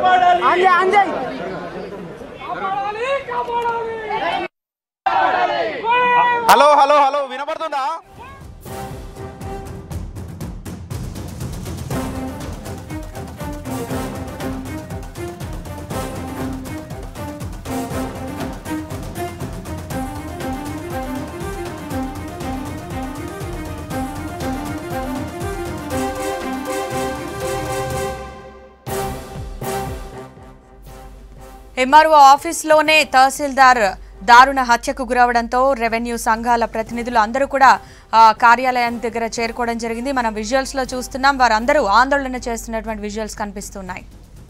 Hello hello hello వినపడుతుందా? MRO ఆఫీస్లోనే తహసీల్దార్ దారుణ హత్యకు గురవడంతో రెవెన్యూ సంఘాల ప్రతినిధులు అందరూ కూడా కార్యాలయం దగ్గర చేరుకోవడం జరిగింది. మనం విజువల్స్ లో చూస్తున్నాం, వారందరూ ఆందోళన చేస్తున్నటువంటి విజువల్స్ కనిపిస్తున్నాయి.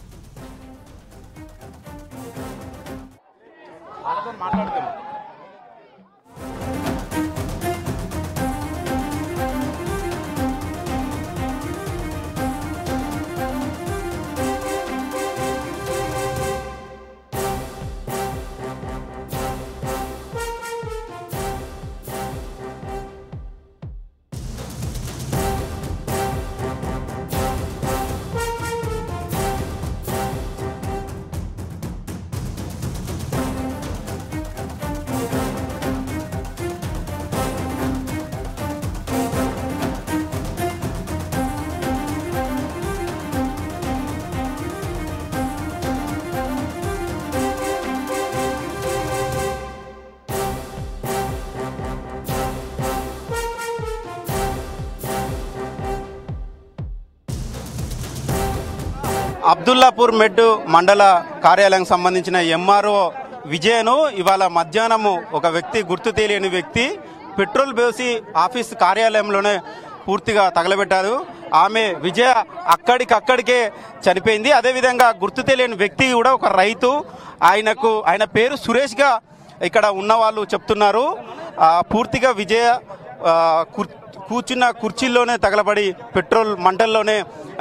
అబ్దుల్లాపూర్ మెడ్ మండల కార్యాలయానికి సంబంధించిన ఎంఆర్ఓ విజయను ఇవాళ మధ్యాహ్నము ఒక వ్యక్తి, గుర్తు తెలియని వ్యక్తి పెట్రోల్ బోసి ఆఫీస్ కార్యాలయంలోనే పూర్తిగా తగలబెట్టారు. ఆమె విజయ అక్కడికక్కడికే చనిపోయింది. అదేవిధంగా గుర్తు తెలియని వ్యక్తి కూడా ఒక రైతు, ఆయన పేరు సురేష్గా ఇక్కడ ఉన్న వాళ్ళు చెప్తున్నారు. పూర్తిగా విజయ కూర్చున్న కుర్చీల్లోనే తగలబడి పెట్రోల్ మంటల్లోనే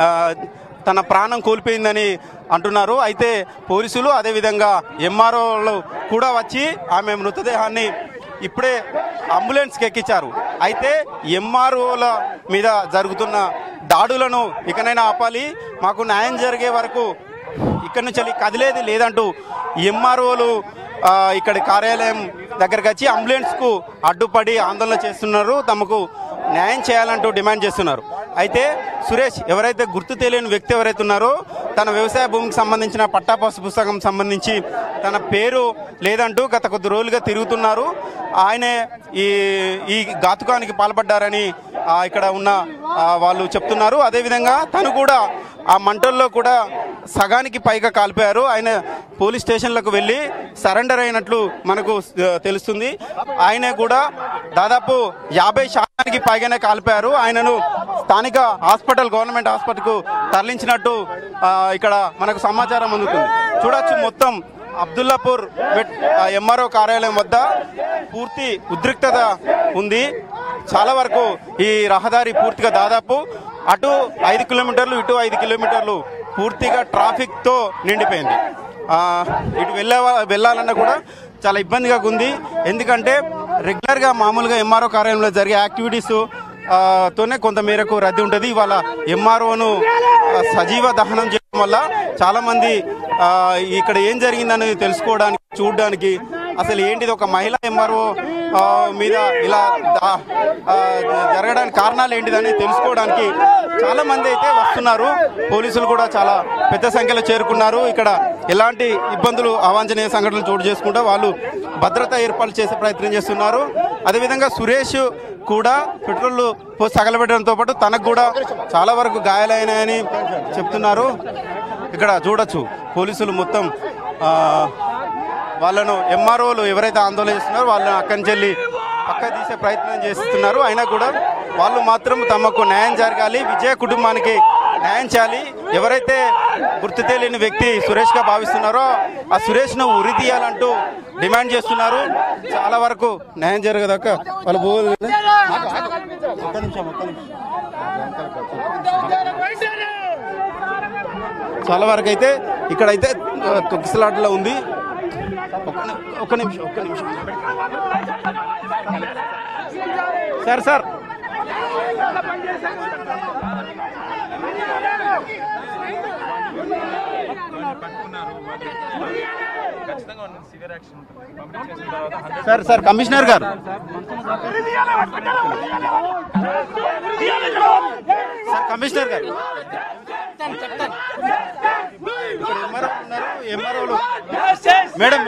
తన ప్రాణం కోల్పోయిందని అంటున్నారు. అయితే పోలీసులు అదేవిధంగా ఎంఆర్ఓలు కూడా వచ్చి ఆమె మృతదేహాన్ని ఇప్పుడే అంబులెన్స్కి ఎక్కించారు. అయితే ఎంఆర్ఓల మీద జరుగుతున్న దాడులను ఇకనైనా ఆపాలి, మాకు న్యాయం జరిగే వరకు ఇక్కడి నుంచి కదిలేది లేదంటూ ఎంఆర్ఓలు ఇక్కడి కార్యాలయం దగ్గరకు వచ్చి అంబులెన్స్కు అడ్డుపడి ఆందోళన చేస్తున్నారు. తమకు న్యాయం చేయాలంటూ డిమాండ్ చేస్తున్నారు. అయితే సురేష్ ఎవరైతే గుర్తు తెలియని వ్యక్తి ఎవరైతే ఉన్నారో తన వ్యవసాయ భూమికి సంబంధించిన పట్టాపాసు పుస్తకం సంబంధించి తన పేరు లేదంటూ గత కొద్ది రోజులుగా తిరుగుతున్నారు. ఆయనే ఈ ఘాతుకానికి పాల్పడ్డారని ఇక్కడ ఉన్న వాళ్ళు చెప్తున్నారు. అదేవిధంగా తను కూడా ఆ మంటల్లో కూడా సగానికి పైగా కాల్పారు. ఆయన పోలీస్ స్టేషన్లకు వెళ్ళి సరెండర్ అయినట్లు మనకు తెలుస్తుంది. ఆయన కూడా దాదాపు 50% పైగానే కాల్పారు. ఆయనను స్థానిక హాస్పిటల్, గవర్నమెంట్ హాస్పిటల్కు తరలించినట్టు ఇక్కడ మనకు సమాచారం అందుతుంది. చూడొచ్చు, మొత్తం అబ్దుల్లాపూర్ ఎంఆర్ఓ కార్యాలయం వద్ద పూర్తి ఉద్రిక్తత ఉంది. చాలా వరకు ఈ రహదారి పూర్తిగా దాదాపు అటు 5 కిలోమీటర్లు ఇటు 5 కిలోమీటర్లు పూర్తిగా ట్రాఫిక్తో నిండిపోయింది. ఇటు వెళ్ళాలన్నా కూడా చాలా ఇబ్బందిగా ఉంది. ఎందుకంటే రెగ్యులర్గా మామూలుగా ఎంఆర్ఓ కార్యాలయంలో జరిగే యాక్టివిటీస్ తోనే కొంత మేరకు రద్దీ ఉంటుంది. ఇవాళ ఎంఆర్ఓను సజీవ దహనం చేయడం వల్ల చాలామంది ఇక్కడ ఏం జరిగిందనేది తెలుసుకోవడానికి, చూడడానికి, అసలు ఏంటిది ఒక మహిళా ఎంఆర్ఓ మీద ఇలా జరగడానికి కారణాలు ఏంటిదని తెలుసుకోవడానికి చాలా మంది అయితే వస్తున్నారు. పోలీసులు కూడా చాలా పెద్ద సంఖ్యలో చేరుకున్నారు. ఇక్కడ ఎలాంటి ఇబ్బందులు, అవాంఛనీయ సంఘటనలు చోటు చేసుకుంటూ వాళ్ళు భద్రతా ఏర్పాట్లు చేసే ప్రయత్నం చేస్తున్నారు. అదేవిధంగా సురేష్ కూడా పెట్రోల్ పోసి తగలబెట్టడంతో పాటు తనకు కూడా చాలా వరకు గాయాలైనాయని చెప్తున్నారు. ఇక్కడ చూడొచ్చు, పోలీసులు మొత్తం వాళ్ళను, ఎంఆర్ఓలు ఎవరైతే ఆందోళన చేస్తున్నారో వాళ్ళని అక్కడి నుంచి వెళ్ళి పక్క తీసే ప్రయత్నం చేస్తున్నారు. అయినా కూడా వాళ్ళు మాత్రం తమకు న్యాయం జరగాలి, విజయ కుటుంబానికి న్యాయం చేయాలి. ఎవరైతే గుర్తు తెలియని వ్యక్తి సురేష్గా భావిస్తున్నారో ఆ సురేష్ను ఉరి తీయాలంటూ డిమాండ్ చేస్తున్నారు. చాలా వరకు న్యాయం జరగదాక వాళ్ళు చాలా వరకు అయితే ఇక్కడైతే తొక్కిసలాటలో ఉంది. ఒక్క నిమిషం సార్ సార్ కమిషనర్ గారు సార్ కమిషనర్ గారు ఎంఆర్ఓలు మేడం